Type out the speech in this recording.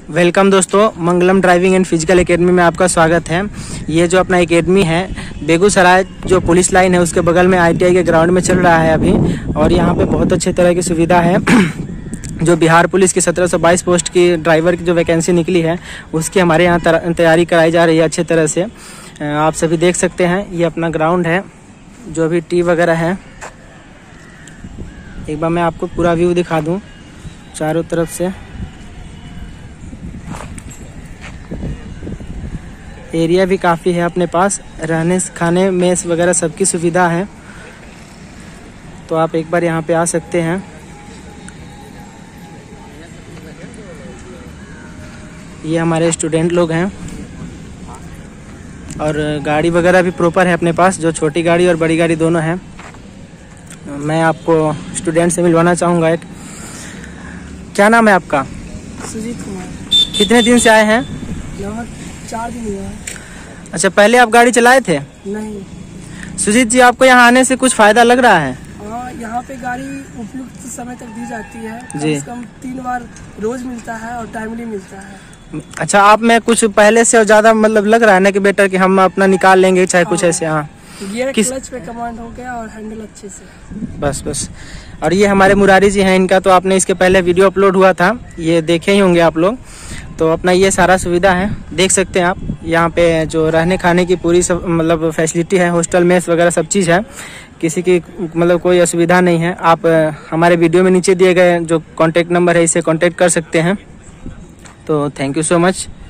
Welcome दोस्तों, Mangalam driving and physical academy में आपका स्वागत है। ये जो अपना एकेडमी है बेगूसराय जो पुलिस लाइन है उसके बगल में ITI के ग्राउंड में चल रहा है अभी। और यहाँ पे बहुत अच्छे तरह की सुविधा है। जो बिहार पुलिस की 1722 पोस्ट की ड्राइवर की जो वैकेंसी निकली है उसकी हमारे यहाँ तैयारी कराई जा रही है अच्छे तरह से। आप सभी देख सकते हैं ये अपना ग्राउंड है जो अभी टी वगैरह है। एक बार मैं आपको पूरा व्यू दिखा दूँ चारों तरफ से। एरिया भी काफ़ी है अपने पास, रहने खाने मेस वगैरह सबकी सुविधा है, तो आप एक बार यहाँ पे आ सकते हैं। ये हमारे स्टूडेंट लोग हैं और गाड़ी वगैरह भी प्रॉपर है अपने पास, जो छोटी गाड़ी और बड़ी गाड़ी दोनों है। मैं आपको स्टूडेंट से मिलवाना चाहूँगा। एक क्या नाम है आपका? सुजीत कुमार। कितने दिन से आए हैं? 4 दिन हुआ। अच्छा, पहले आप गाड़ी चलाए थे? नहीं। सुजीत जी, आपको यहाँ आने से कुछ फ़ायदा लग रहा है? हाँ, यहाँ पे गाड़ी उपयुक्त समय तक दी जाती है। जी। कम से कम 3 बार रोज मिलता है और टाइमली मिलता है। अच्छा, आप में कुछ पहले से ज़्यादा मतलब लग रहा है ना कि बेटर कि हम अपना निकाल लेंगे चाहे कुछ ऐसे। हाँ, गियर क्लच पे कमांड हो गया और हैंडल अच्छे से। बस। और ये हमारे मुरारी जी हैं, इनका तो आपने इसके पहले वीडियो अपलोड हुआ था, ये देखे ही होंगे आप लोग। तो अपना ये सारा सुविधा है, देख सकते हैं आप। यहाँ पे जो रहने खाने की पूरी सब मतलब फैसिलिटी है, हॉस्टल मेस वगैरह सब चीज़ है, किसी की मतलब कोई असुविधा नहीं है। आप हमारे वीडियो में नीचे दिए गए जो कॉन्टैक्ट नंबर है इससे कॉन्टैक्ट कर सकते हैं। तो थैंक यू सो मच।